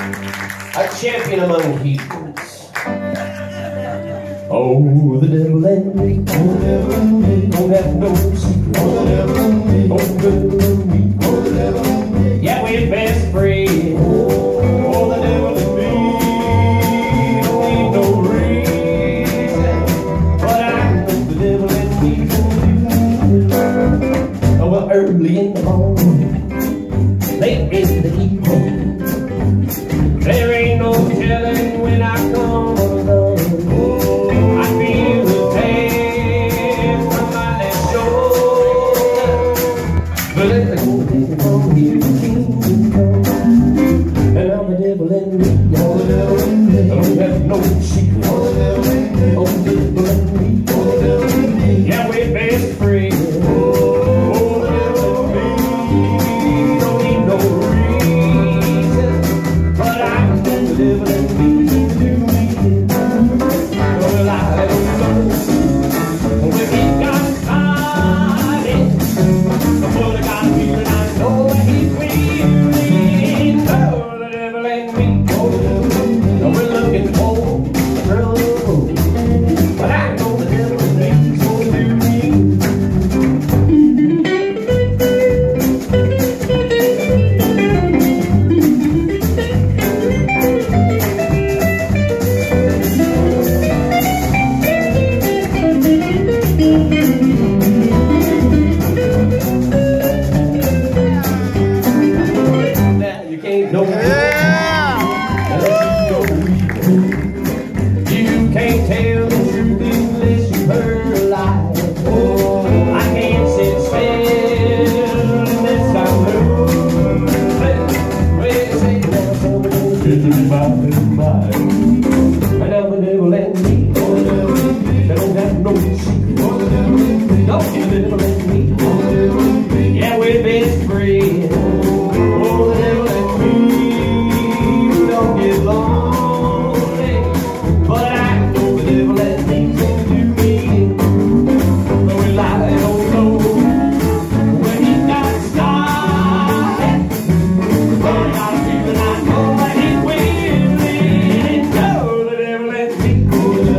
a champion among heathens. Oh, the devil and me, oh, the devil and me, don't have no secret. Oh, the devil and me, oh, the devil and me, oh, the devil and me. Yeah, we're best friends. Oh, the devil and me, don't need no reason, but I know the devil and me. Oh, well, early in the morning, late in the evening, there ain't no telling when I come along. I feel the pain from my left shoulder, but let the go from here to kingdom come. And I'm the devil and me, oh, the devil and me, don't have no secret. Oh, the devil and me, oh, the devil and me, oh, the devil and me. Yeah, we're best friends. Oh, the devil and me, don't need no reason, but I know the devil and me do me. Well, I don't know when he got started, but I got a feeling I know that he's winning. Oh, the devil and me, oh, the devil and me, oh, we're looking for the girl on the road, but I know the devil and me's gonna do me. Now you can't know you can't tell the truth unless you heard a lie. Oh, I can't sit still unless I'm losing. Well, say now something and I'm the devil and me, oh, the devil and me, they don't have no secret. Oh, the devil and me, no, the devil and me, oh, the devil and me, yeah, we're best friends. Oh, the devil and me, we don't get lonely, but I know the devil and me's gonna do me. Though we lie, they don't know when he got started, but I got a feeling I know that he's winning. Oh, the devil and me, oh, the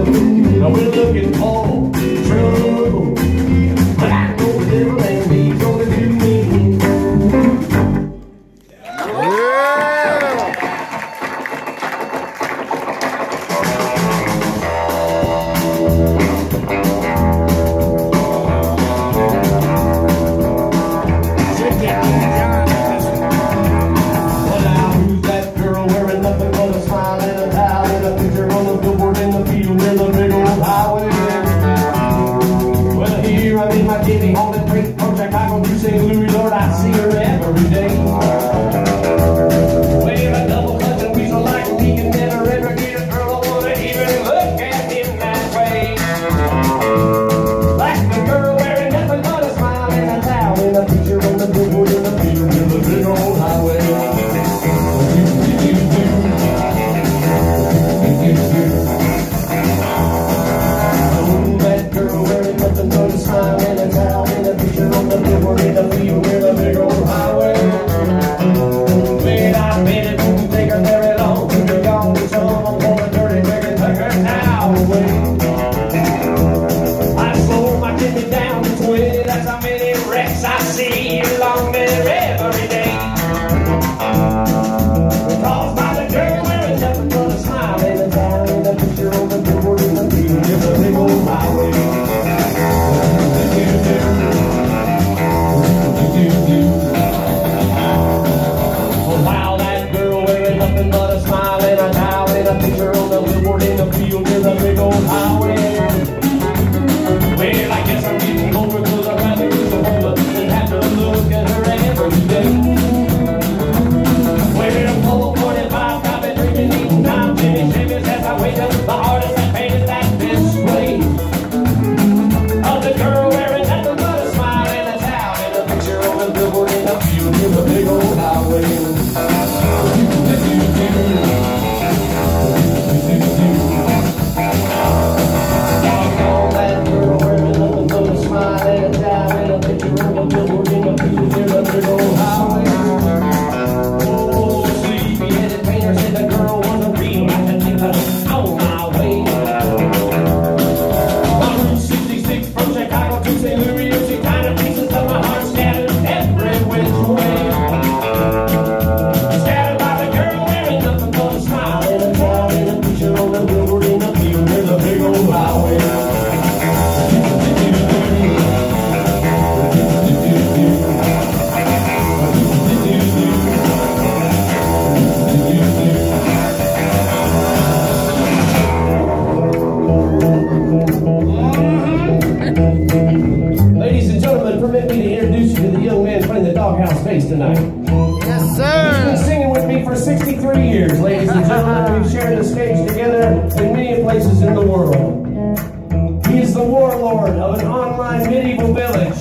years, ladies and gentlemen. We've shared the stage together in many places in the world. He is the warlord of an online medieval village.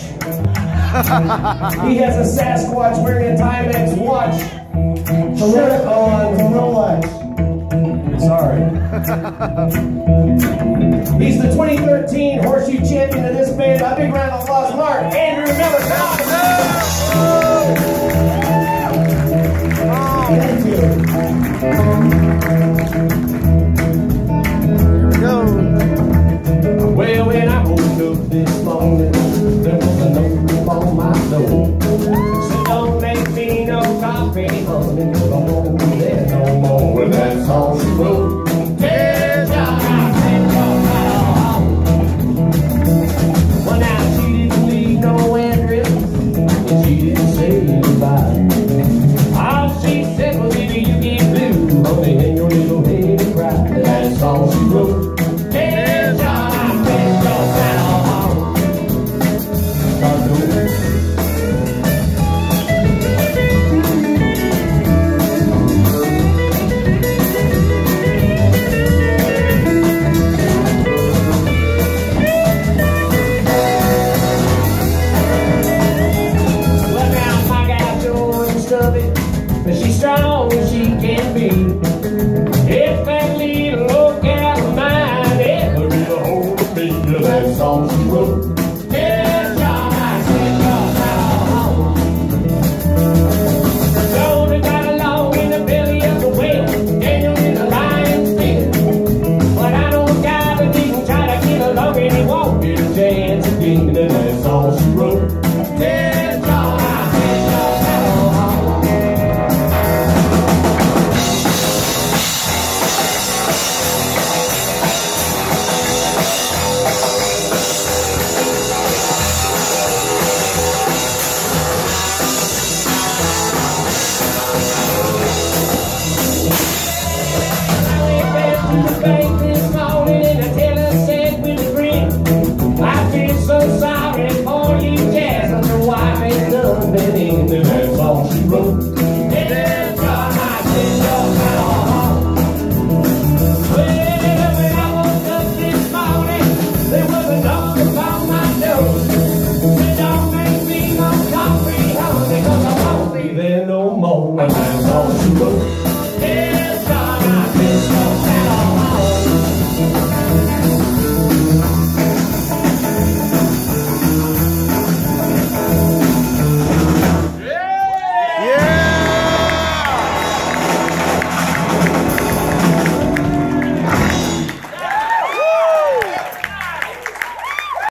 He has a Sasquatch wearing a Timex watch. Shirt on Rolex. Sorry. He's the 2013 Horseshoe Champion of this band. A big round of applause, Mark Andrew Miller. Thank you. Here we go. Well, when I woke up this morning, there was a note on my door. Said, don't make me no coffee, honey, 'cause I won't be there no more. Well, that's all she wrote. Tell John I said, well, now she didn't leave no address, and she didn't say goodbye. All she said was, baby, you get blue, honey, and your little head and cry. That's all she wrote. Tell John I said, but she's strong as she can be. If that little old gal of mine ever get a hold of me, that's all she wrote. Tell John I said, Jonah got along in the belly of the whale, Daniel in the lion's den. But I know a guy that didn't try to get along and he won't get a chance again, and that's all she wrote. Tell John I said, this morning and the teller said with a grin, I feel so sorry for you, Jazz, but your wife ain't done been in, and that's all she wrote. Tell John I said, well, when I woke up this morning, there was a note upon my door. Said, don't make me no coffee, honey, 'cause I won't be there no more, and that's all she wrote.